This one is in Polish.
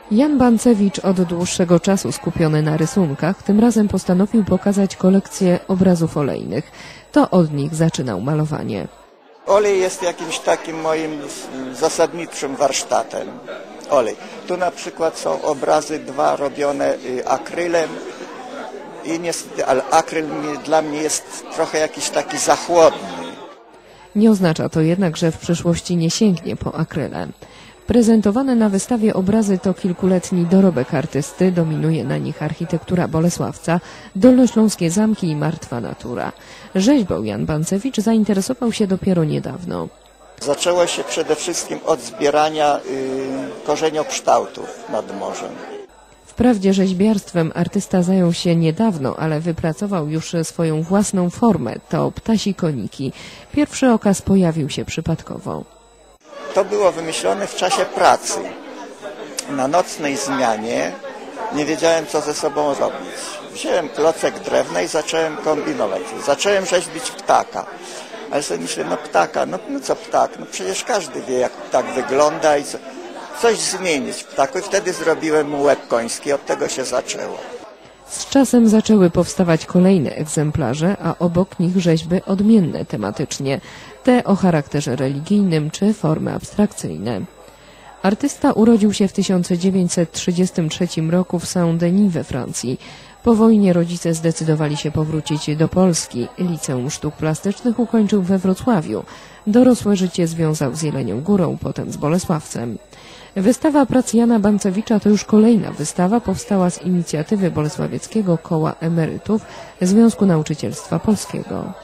Jan Bancewicz, od dłuższego czasu skupiony na rysunkach, tym razem postanowił pokazać kolekcję obrazów olejnych. To od nich zaczynał malowanie. Olej jest jakimś takim moim zasadniczym warsztatem. Olej. Tu na przykład są obrazy dwa robione akrylem i niestety, ale akryl dla mnie jest trochę jakiś taki zachłodny. Nie oznacza to jednak, że w przyszłości nie sięgnie po akryle. Prezentowane na wystawie obrazy to kilkuletni dorobek artysty, dominuje na nich architektura Bolesławca, dolnośląskie zamki i martwa natura. Rzeźbą Jan Bancewicz zainteresował się dopiero niedawno. Zaczęło się przede wszystkim od zbierania korzenokształtów nad morzem. Wprawdzie rzeźbiarstwem artysta zajął się niedawno, ale wypracował już swoją własną formę, to ptasi koniki. Pierwszy okaz pojawił się przypadkowo. To było wymyślone w czasie pracy. Na nocnej zmianie nie wiedziałem, co ze sobą robić. Wziąłem klocek drewna i zacząłem kombinować. Zacząłem rzeźbić ptaka. Ale sobie myślę, no ptaka, no co ptak? No przecież każdy wie, jak ptak wygląda i coś zmienić w ptaku. I wtedy zrobiłem mu łeb koński. Od tego się zaczęło. Z czasem zaczęły powstawać kolejne egzemplarze, a obok nich rzeźby odmienne tematycznie, te o charakterze religijnym czy formy abstrakcyjne. Artysta urodził się w 1933 roku w Saint-Denis we Francji. Po wojnie rodzice zdecydowali się powrócić do Polski. Liceum Sztuk Plastycznych ukończył we Wrocławiu. Dorosłe życie związał z Jelenią Górą, potem z Bolesławcem. Wystawa prac Jana Bancewicza to już kolejna wystawa, powstała z inicjatywy Bolesławieckiego Koła Emerytów Związku Nauczycielstwa Polskiego.